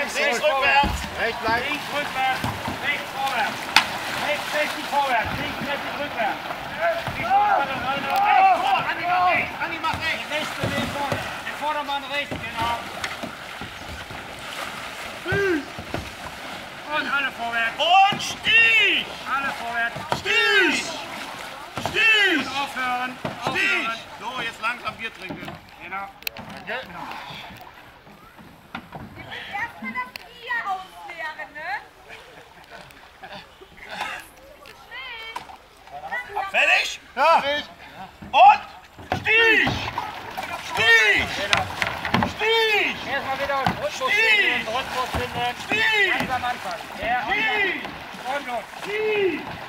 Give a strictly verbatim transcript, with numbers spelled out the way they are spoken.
Links, links, rückwärts. Rechts bleiben. Links, rückwärts. Rechts, vorwärts. Rechts, rechts, vorwärts. Links, rechts, rückwärts. Die Vordermann rein, rechts. Andi macht rechts, Andi macht rechts. Die rechte links vorne. Der Vordermann rechts, genau. Und alle vorwärts. Und Stich. Alle vorwärts. Stich. Stich. Und aufhören. Stich. Aufhören. So, jetzt langsam Bier trinken. Genau. Erstmal das Bier ausleeren, ne? Fertig? Ja. Und Stich. Stich. Stich. Erstmal wieder Rhythmus finden. Rhythmus finden. Stich. Langsam anfangen. Ja, Stich. und los. Stich.